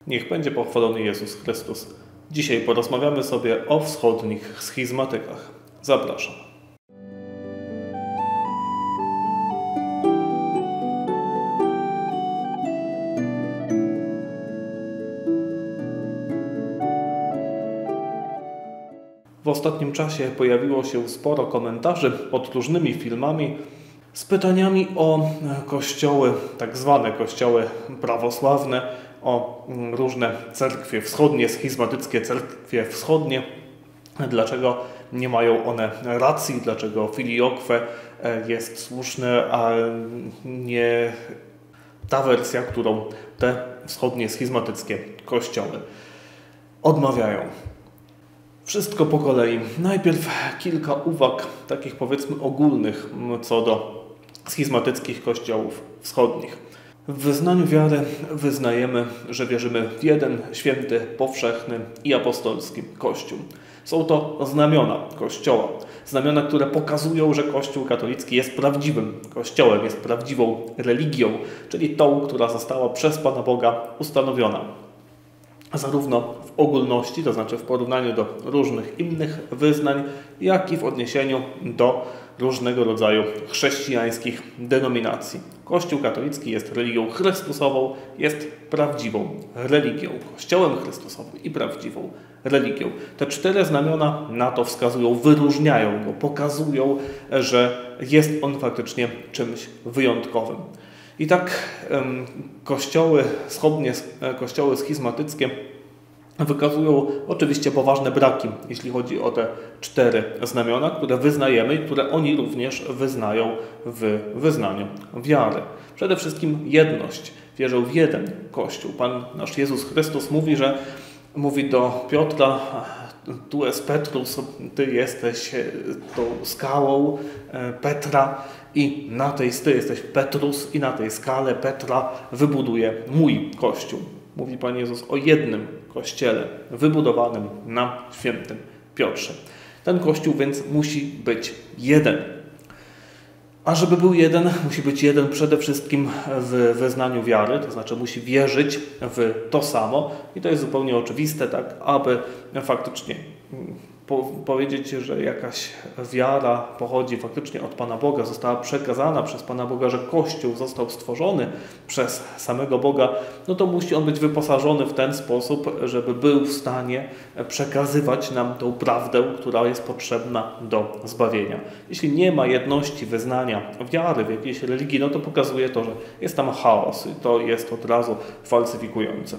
Niech będzie pochwalony Jezus Chrystus. Dzisiaj porozmawiamy sobie o wschodnich schizmatykach. Zapraszam. W ostatnim czasie pojawiło się sporo komentarzy pod różnymi filmami z pytaniami o kościoły, tak zwane kościoły prawosławne, o różne cerkwie wschodnie, schizmatyckie cerkwie wschodnie. Dlaczego nie mają one racji, dlaczego filioque jest słuszne, a nie ta wersja, którą te wschodnie schizmatyckie kościoły odmawiają. Wszystko po kolei. Najpierw kilka uwag, takich powiedzmy ogólnych, co do schizmatyckich kościołów wschodnich. W wyznaniu wiary wyznajemy, że wierzymy w jeden, święty, powszechny i apostolski Kościół. Są to znamiona Kościoła. Znamiona, które pokazują, że Kościół katolicki jest prawdziwym Kościołem, jest prawdziwą religią, czyli tą, która została przez Pana Boga ustanowiona. Zarówno w ogólności, to znaczy w porównaniu do różnych innych wyznań, jak i w odniesieniu do różnego rodzaju chrześcijańskich denominacji. Kościół katolicki jest religią chrystusową, jest prawdziwą religią, Kościołem Chrystusowym i prawdziwą religią. Te cztery znamiona na to wskazują, wyróżniają go, pokazują, że jest on faktycznie czymś wyjątkowym. I tak kościoły wschodnie, kościoły schizmatyckie wykazują oczywiście poważne braki, jeśli chodzi o te cztery znamiona, które wyznajemy i które oni również wyznają w wyznaniu wiary. Przede wszystkim jedność. Wierzą w jeden Kościół. Pan nasz Jezus Chrystus mówi do Piotra: tu jest Petrus, ty jesteś tą skałą Petra i ty jesteś Petrus i na tej skale Petra wybuduję mój Kościół. Mówi Pan Jezus o jednym Kościele wybudowanym na świętym Piotrze. Ten Kościół więc musi być jeden. A żeby był jeden, musi być jeden przede wszystkim w wyznaniu wiary, to znaczy musi wierzyć w to samo i to jest zupełnie oczywiste, tak, aby faktycznie powiedzieć, że jakaś wiara pochodzi faktycznie od Pana Boga, została przekazana przez Pana Boga, że Kościół został stworzony przez samego Boga, no to musi on być wyposażony w ten sposób, żeby był w stanie przekazywać nam tą prawdę, która jest potrzebna do zbawienia. Jeśli nie ma jedności wyznania wiary w jakiejś religii, no to pokazuje to, że jest tam chaos i to jest od razu falsyfikujące.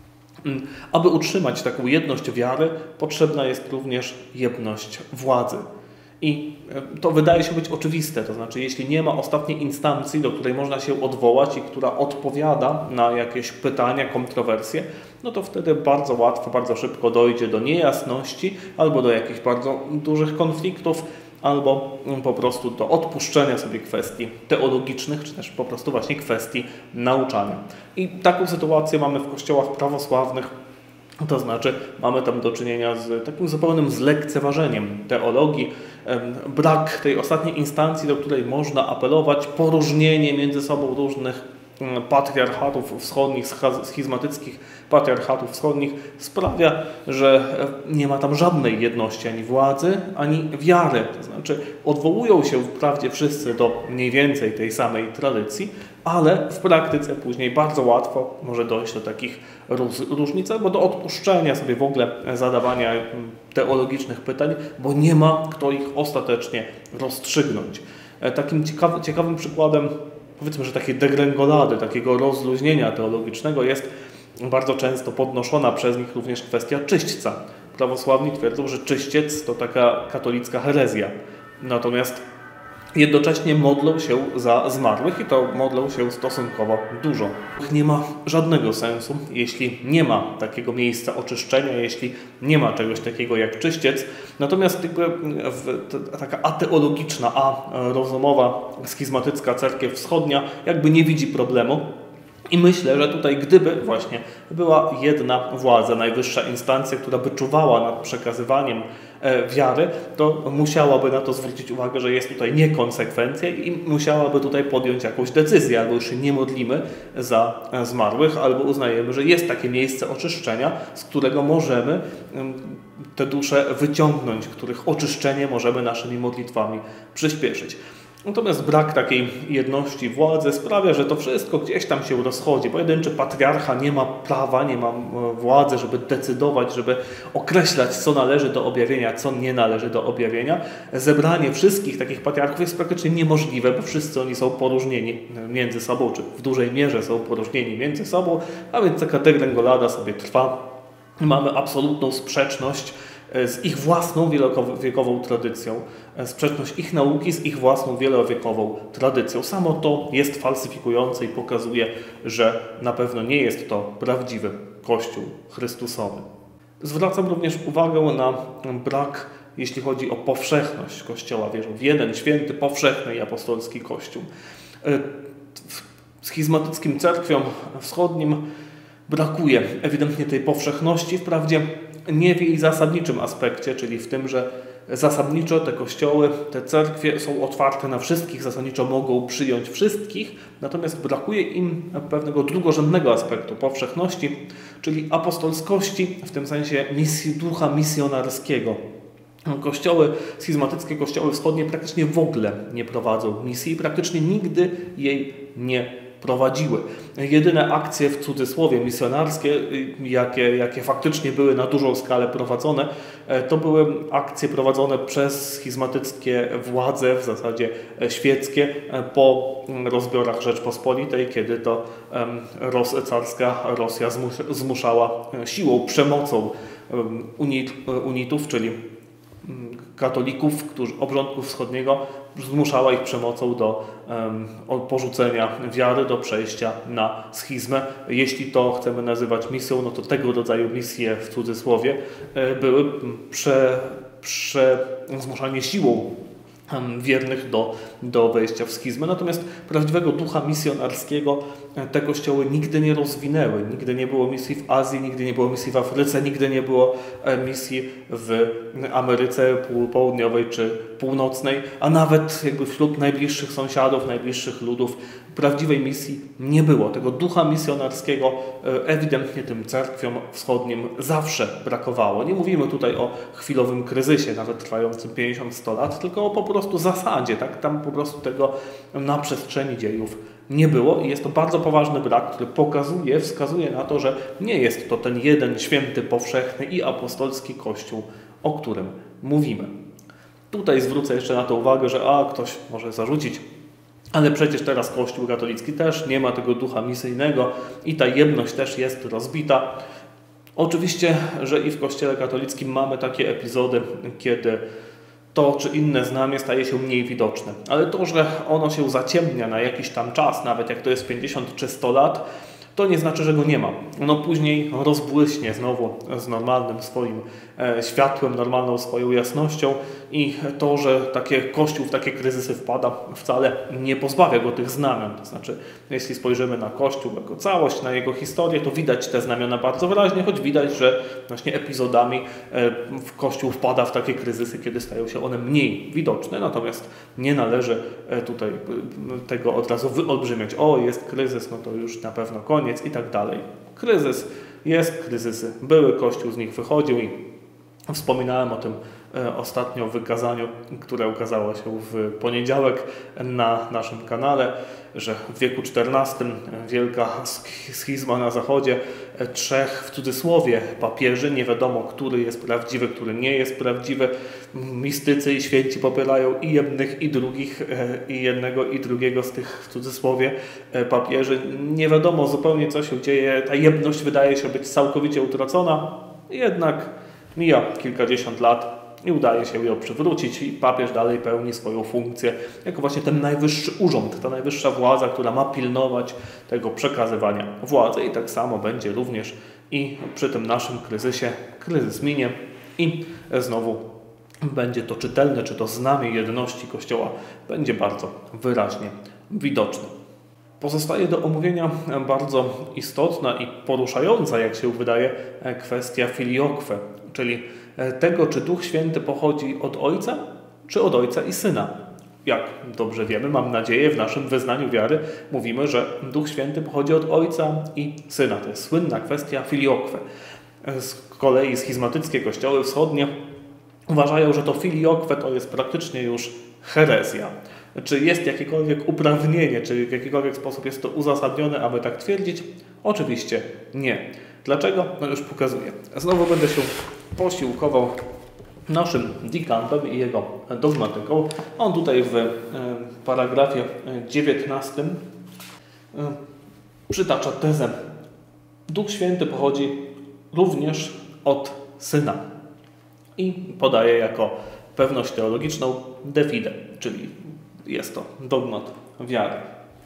Aby utrzymać taką jedność wiary, potrzebna jest również jedność władzy. I to wydaje się być oczywiste, to znaczy jeśli nie ma ostatniej instancji, do której można się odwołać i która odpowiada na jakieś pytania, kontrowersje, no to wtedy bardzo łatwo, bardzo szybko dojdzie do niejasności albo do jakichś bardzo dużych konfliktów, albo po prostu do odpuszczenia sobie kwestii teologicznych, czy też po prostu właśnie kwestii nauczania. I taką sytuację mamy w kościołach prawosławnych, to znaczy mamy tam do czynienia z takim zupełnym zlekceważeniem teologii, brak tej ostatniej instancji, do której można apelować, poróżnienie między sobą różnych patriarchatów wschodnich, schizmatyckich patriarchatów wschodnich sprawia, że nie ma tam żadnej jedności ani władzy, ani wiary. To znaczy odwołują się wprawdzie wszyscy do mniej więcej tej samej tradycji, ale w praktyce później bardzo łatwo może dojść do takich różnic, albo do odpuszczenia sobie w ogóle zadawania teologicznych pytań, bo nie ma kto ich ostatecznie rozstrzygnąć. Takim ciekawym przykładem, powiedzmy, że takiej degrengolady, takiego rozluźnienia teologicznego jest bardzo często podnoszona przez nich również kwestia czyśćca. Prawosławni twierdzą, że czyściec to taka katolicka herezja. Natomiast jednocześnie modlą się za zmarłych i to modlą się stosunkowo dużo. Nie ma żadnego sensu, jeśli nie ma takiego miejsca oczyszczenia, jeśli nie ma czegoś takiego jak czyściec. Natomiast taka ateologiczna, rozumowa, schizmatycka cerkiew wschodnia jakby nie widzi problemu I myślę, że tutaj gdyby właśnie była jedna władza, najwyższa instancja, która by czuwała nad przekazywaniem wiary, to musiałaby na to zwrócić uwagę, że jest tutaj niekonsekwencja i musiałaby tutaj podjąć jakąś decyzję. Albo już się nie modlimy za zmarłych, albo uznajemy, że jest takie miejsce oczyszczenia, z którego możemy te dusze wyciągnąć, których oczyszczenie możemy naszymi modlitwami przyspieszyć. Natomiast brak takiej jedności władzy sprawia, że to wszystko gdzieś tam się rozchodzi. Pojedynczy patriarcha nie ma prawa, nie ma władzy, żeby decydować, żeby określać, co należy do objawienia, co nie należy do objawienia. Zebranie wszystkich takich patriarchów jest praktycznie niemożliwe, bo wszyscy oni są poróżnieni między sobą, czy w dużej mierze są poróżnieni między sobą, a więc taka degrengolada sobie trwa. Mamy absolutną sprzeczność z ich własną wielowiekową tradycją, sprzeczność ich nauki z ich własną wielowiekową tradycją. Samo to jest falsyfikujące i pokazuje, że na pewno nie jest to prawdziwy Kościół Chrystusowy. Zwracam również uwagę na brak, jeśli chodzi o powszechność Kościoła. Wierzą w jeden święty, powszechny i apostolski Kościół. Schizmatyckim cerkwiom wschodnim brakuje ewidentnie tej powszechności, wprawdzie nie w jej zasadniczym aspekcie, czyli w tym, że zasadniczo te kościoły, te cerkwie są otwarte na wszystkich, zasadniczo mogą przyjąć wszystkich, natomiast brakuje im pewnego drugorzędnego aspektu powszechności, czyli apostolskości, w tym sensie ducha misjonarskiego. Kościoły schizmatyckie, kościoły wschodnie praktycznie w ogóle nie prowadzą misji i praktycznie nigdy jej nie prowadziły. Jedyne akcje w cudzysłowie misjonarskie, jakie faktycznie były na dużą skalę prowadzone, to były akcje prowadzone przez schizmatyckie władze, w zasadzie świeckie, po rozbiorach Rzeczpospolitej, kiedy to carska Rosja zmuszała siłą, przemocą unitów, czyli katolików, obrządku wschodniego, zmuszała ich przemocą do porzucenia wiary, do przejścia na schizmę. Jeśli to chcemy nazywać misją, no to tego rodzaju misje, w cudzysłowie, były zmuszanie siłą wiernych do wejścia w schizmę. Natomiast prawdziwego ducha misjonarskiego te kościoły nigdy nie rozwinęły. Nigdy nie było misji w Azji, nigdy nie było misji w Afryce, nigdy nie było misji w Ameryce Południowej czy Północnej, a nawet jakby wśród najbliższych sąsiadów, najbliższych ludów prawdziwej misji nie było. Tego ducha misjonarskiego ewidentnie tym cerkwiom wschodnim zawsze brakowało. Nie mówimy tutaj o chwilowym kryzysie, nawet trwającym 50-100 lat, tylko o po prostu zasadzie. Tak? Tam po prostu tego na przestrzeni dziejów nie było i jest to bardzo poważny brak, który wskazuje na to, że nie jest to ten jeden święty, powszechny i apostolski Kościół, o którym mówimy. Tutaj zwrócę jeszcze na to uwagę, że ktoś może zarzucić, ale przecież teraz Kościół katolicki też nie ma tego ducha misyjnego i ta jedność też jest rozbita. Oczywiście, że i w Kościele katolickim mamy takie epizody, kiedy to czy inne znamie staje się mniej widoczne. Ale to, że ono się zaciemnia na jakiś tam czas, nawet jak to jest 50 czy 100 lat, to nie znaczy, że go nie ma. Ono później rozbłyśnie znowu z normalnym swoim światłem, normalną swoją jasnością i to, że Kościół w takie kryzysy wpada, wcale nie pozbawia go tych znamion. To znaczy, jeśli spojrzymy na Kościół jako całość, na jego historię, to widać te znamiona bardzo wyraźnie, choć widać, że właśnie epizodami Kościół wpada w takie kryzysy, kiedy stają się one mniej widoczne. Natomiast nie należy tutaj tego od razu wyolbrzymiać. Jest kryzys, no to już na pewno koniec i tak dalej. Kryzys jest, kryzysy były, Kościół z nich wychodził i wspominałem o tym ostatnio w wykazaniu, które ukazało się w poniedziałek na naszym kanale, że w wieku XIV wielka schizma na zachodzie, 3 w cudzysłowie papieży, nie wiadomo, który jest prawdziwy, który nie jest prawdziwy. Mistycy i święci popierają i jednych, i drugich, i jednego, i drugiego z tych w cudzysłowie papieży. Nie wiadomo zupełnie, co się dzieje. Ta jedność wydaje się być całkowicie utracona, jednak mija kilkadziesiąt lat i udaje się ją przywrócić i papież dalej pełni swoją funkcję jako właśnie ten najwyższy urząd, ta najwyższa władza, która ma pilnować tego przekazywania władzy i tak samo będzie również i przy tym naszym kryzysie. Kryzys minie i znowu będzie to czytelne, czy to znamie jedności Kościoła będzie bardzo wyraźnie widoczne. Pozostaje do omówienia bardzo istotna i poruszająca, jak się wydaje, kwestia filioque, czyli tego, czy Duch Święty pochodzi od Ojca, czy od Ojca i Syna. Jak dobrze wiemy, mam nadzieję, w naszym wyznaniu wiary mówimy, że Duch Święty pochodzi od Ojca i Syna. To jest słynna kwestia filioque. Z kolei schizmatyckie kościoły wschodnie uważają, że to filioque to jest praktycznie już herezja. Czy jest jakiekolwiek uprawnienie, czy w jakikolwiek sposób jest to uzasadnione, aby tak twierdzić? Oczywiście nie. Dlaczego? No już pokazuję. Znowu będę się posiłkował naszym dikantem i jego dogmatyką. On tutaj w paragrafie 19 przytacza tezę: Duch Święty pochodzi również od Syna. I podaje jako pewność teologiczną de fide, czyli jest to dogmat wiary.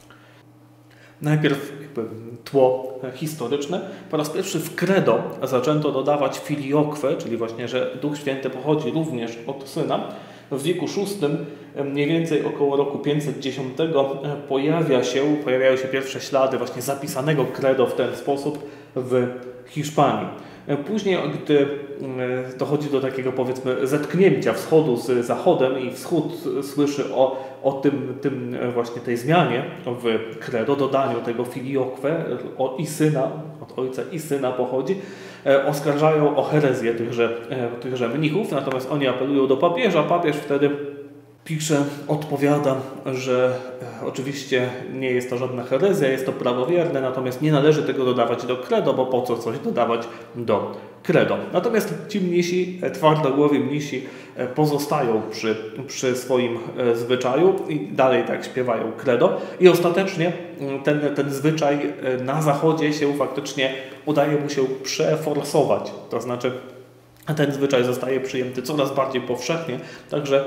Najpierw tło historyczne. Po raz pierwszy w credo zaczęto dodawać filioque, czyli właśnie, że Duch Święty pochodzi również od Syna. W wieku VI, mniej więcej około roku 510, pojawiają się pierwsze ślady właśnie zapisanego credo w ten sposób w Hiszpanii. Później, gdy dochodzi do takiego, powiedzmy, zetknięcia wschodu z zachodem i wschód słyszy o właśnie tej zmianie w credo, dodaniu tego filioque i Syna, od Ojca i Syna pochodzi, oskarżają o herezję tychże mnichów, natomiast oni apelują do papieża. Papież wtedy pisze, odpowiada, że oczywiście nie jest to żadna herezja, jest to prawowierne, natomiast nie należy tego dodawać do credo, bo po co coś dodawać do credo. Natomiast ci mnisi, twardogłowi mnisi, pozostają przy swoim zwyczaju i dalej tak śpiewają credo i ostatecznie ten zwyczaj na zachodzie się faktycznie udaje mu się przeforsować, to znaczy ten zwyczaj zostaje przyjęty coraz bardziej powszechnie, także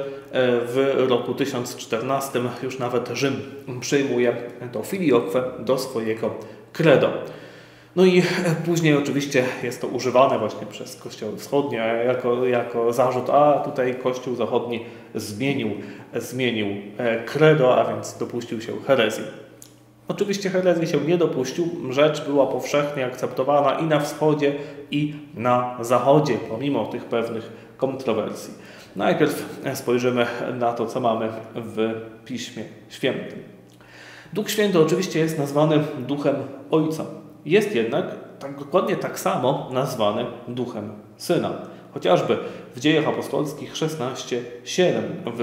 w roku 1014 już nawet Rzym przyjmuje to filioque do swojego credo. No i później oczywiście jest to używane właśnie przez kościoły wschodnie jako zarzut, a tutaj kościół zachodni zmienił credo, a więc dopuścił się herezji. Oczywiście herezji się nie dopuścił, rzecz była powszechnie akceptowana i na wschodzie, i na zachodzie, pomimo tych pewnych kontrowersji. Najpierw spojrzymy na to, co mamy w Piśmie Świętym. Duch Święty oczywiście jest nazwany Duchem Ojca. Jest jednak dokładnie tak samo nazwany Duchem Syna. Chociażby w Dziejach Apostolskich 16:7,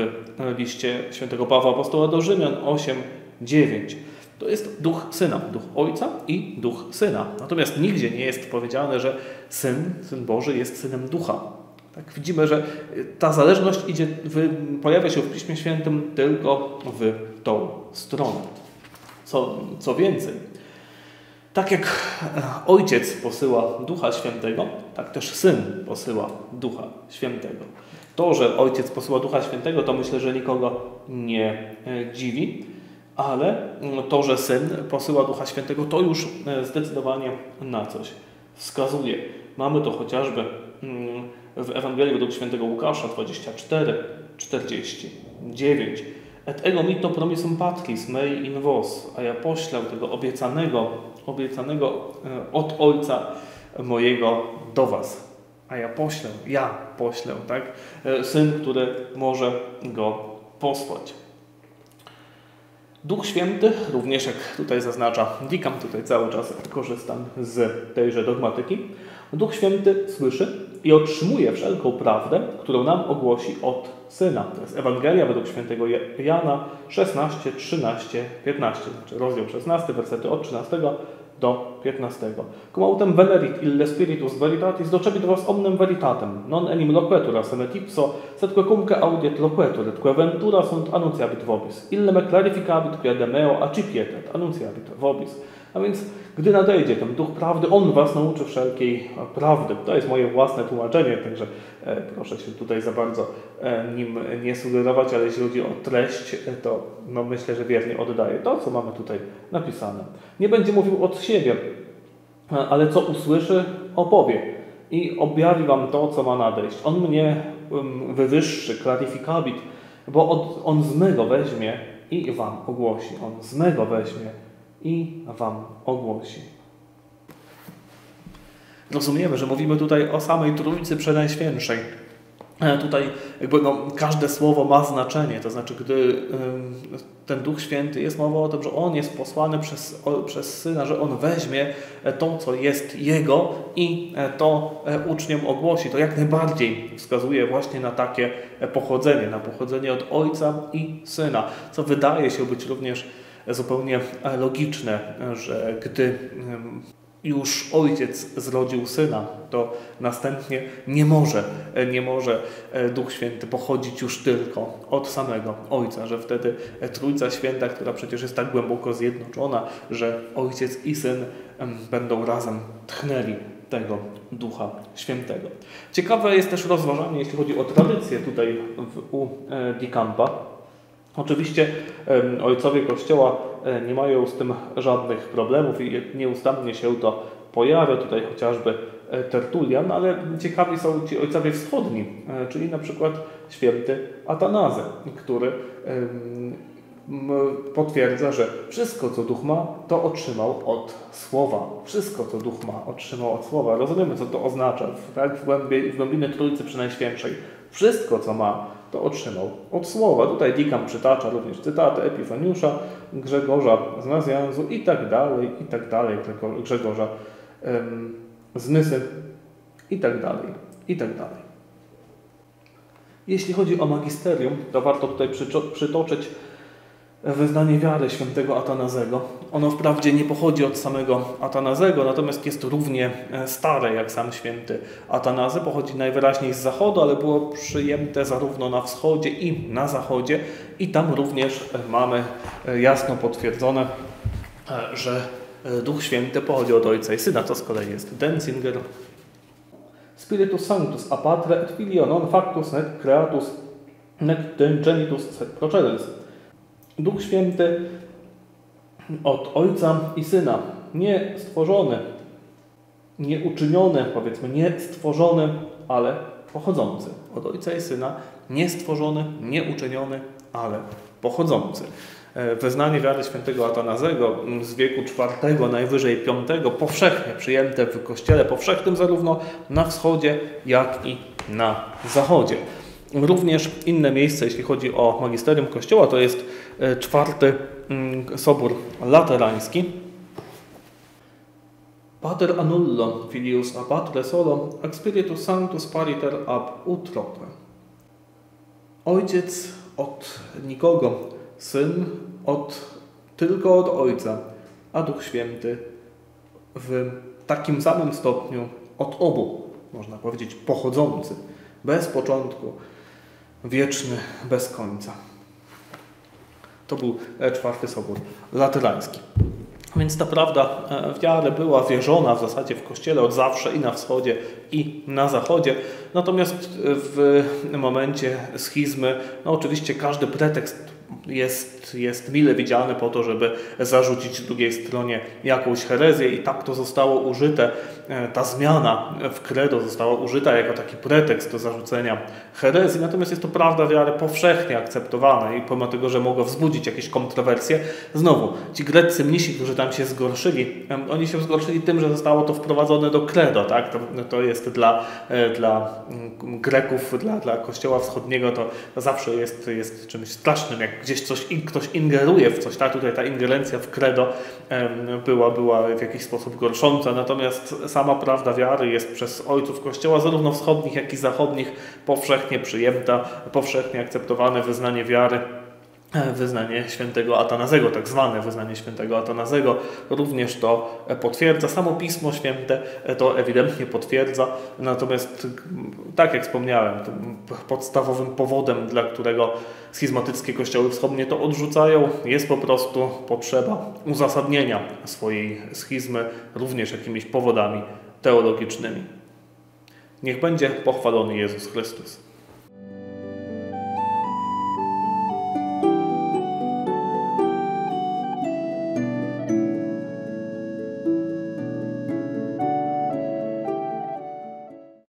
w liście świętego Pawła Apostoła do Rzymian 8:9. To jest Duch Syna, Duch Ojca i Duch Syna. Natomiast nigdzie nie jest powiedziane, że Syn Boży jest Synem Ducha. Tak widzimy, że ta zależność pojawia się w Piśmie Świętym tylko w tą stronę. Co więcej, tak jak Ojciec posyła Ducha Świętego, tak też Syn posyła Ducha Świętego. To, że Ojciec posyła Ducha Świętego, to myślę, że nikogo nie dziwi, ale to, że Syn posyła Ducha Świętego, to już zdecydowanie na coś wskazuje. Mamy to chociażby w Ewangelii według świętego Łukasza 24:49. Et ego mitto promissum patris mei in vos, a ja poślę tego obiecanego od Ojca mojego do was. A ja poślę, tak? Syn, który może go posłać. Duch Święty, również jak tutaj zaznacza Dikam, tutaj cały czas korzystam z tejże dogmatyki. Duch Święty słyszy i otrzymuje wszelką prawdę, którą nam ogłosi od Syna. To jest Ewangelia według świętego Jana 16, 13, 15, znaczy rozdział 16, wersety od 13 do 15. Cum autem venerit ille spiritus veritatis docebit vos omnem veritatem, non enim loquetur asem ipso, sed quecumque audiet loquetur, et quae ventura sunt annunciabit vobis. Ille me clarificabit quia de meo accipietet, annunciabit vobis. A więc, gdy nadejdzie ten Duch Prawdy, On was nauczy wszelkiej prawdy. To jest moje własne tłumaczenie, także proszę się tutaj za bardzo nim nie sugerować, ale jeśli chodzi o treść, to myślę, że wiernie oddaję to, co mamy tutaj napisane. Nie będzie mówił od siebie, ale co usłyszy, opowie i objawi wam to, co ma nadejść. On mnie wywyższy, clarificabit, bo On z mego weźmie i wam ogłosi. On z mego weźmie i wam ogłosi. Rozumiemy, że mówimy tutaj o samej Trójcy Przenajświętszej. Tutaj każde słowo ma znaczenie, to znaczy gdy ten Duch Święty, jest mowa o tym, że On jest posłany przez Syna, że On weźmie to, co jest Jego i to uczniom ogłosi. To jak najbardziej wskazuje właśnie na takie pochodzenie, na pochodzenie od Ojca i Syna, co wydaje się być również zupełnie logiczne, że gdy już Ojciec zrodził Syna, to następnie nie może Duch Święty pochodzić już tylko od samego Ojca, że wtedy Trójca Święta, która przecież jest tak głęboko zjednoczona, że Ojciec i Syn będą razem tchnęli tego Ducha Świętego. Ciekawe jest też rozważanie, jeśli chodzi o tradycję tutaj u Dicampa. Oczywiście ojcowie Kościoła nie mają z tym żadnych problemów i nieustannie się to pojawia, tutaj chociażby Tertulian, ale ciekawi są ci ojcowie wschodni, czyli na przykład święty Atanazy, który potwierdza, że wszystko, co Duch ma, to otrzymał od Słowa. Wszystko, co Duch ma, otrzymał od Słowa. Rozumiemy, co to oznacza, tak? W głębiny Trójcy Przenajświętszej. Wszystko, co ma, to otrzymał od Słowa. Tutaj Dicamp przytacza również cytaty Epifaniusza, Grzegorza z Nazjanzu i tak dalej, Grzegorza z Nysy i tak dalej, i tak dalej. Jeśli chodzi o magisterium, to warto tutaj przytoczyć wyznanie wiary świętego Atanazego. Ono wprawdzie nie pochodzi od samego Atanazego, natomiast jest równie stare jak sam święty Atanazy. Pochodzi najwyraźniej z zachodu, ale było przyjęte zarówno na wschodzie i na zachodzie. I tam również mamy jasno potwierdzone, że Duch Święty pochodzi od Ojca i Syna. To z kolei jest Denzinger. Spiritus Sanctus a Patre et Filio non factus nec creatus nec genitus sed procedens. Duch Święty od Ojca i Syna, nie stworzony, nie uczyniony, powiedzmy, nie stworzony, ale pochodzący. Od Ojca i Syna, nie stworzony, nie uczyniony, ale pochodzący. Wyznanie wiary świętego Atanazego z wieku IV, najwyżej V, powszechnie przyjęte w Kościele powszechnym zarówno na wschodzie, jak i na zachodzie. Również inne miejsce, jeśli chodzi o magisterium Kościoła, to jest IV Sobór Laterański. Pater annullo filius a patre solo, ac spiritus sanctus pariter ab utroque. Ojciec od nikogo, Syn tylko od Ojca, a Duch Święty w takim samym stopniu od obu, można powiedzieć, pochodzący, bez początku, wieczny, bez końca. To był IV Sobór Laterański. Więc ta prawda wiary była wierzona w zasadzie w Kościele od zawsze i na wschodzie, i na zachodzie. Natomiast w momencie schizmy, oczywiście każdy pretekst jest mile widziany po to, żeby zarzucić drugiej stronie jakąś herezję i tak to zostało użyte, ta zmiana w credo została użyta jako taki pretekst do zarzucenia herezji, natomiast jest to prawda wiary powszechnie akceptowana i pomimo tego, że mogło wzbudzić jakieś kontrowersje, znowu ci greccy mnisi, którzy tam się zgorszyli, oni się zgorszyli tym, że zostało to wprowadzone do credo, tak? To jest dla Greków, dla Kościoła Wschodniego to zawsze jest czymś strasznym, jak gdzieś ktoś ingeruje w coś, tak? Tutaj ta ingerencja w credo była w jakiś sposób gorsząca, natomiast sama prawda wiary jest przez ojców Kościoła, zarówno wschodnich, jak i zachodnich, powszechnie przyjęta, powszechnie akceptowane wyznanie wiary. Wyznanie świętego Atanazego, tak zwane wyznanie świętego Atanazego, również to potwierdza. Samo Pismo Święte to ewidentnie potwierdza, natomiast tak jak wspomniałem, podstawowym powodem, dla którego schizmatyckie kościoły wschodnie to odrzucają, jest po prostu potrzeba uzasadnienia swojej schizmy również jakimiś powodami teologicznymi. Niech będzie pochwalony Jezus Chrystus.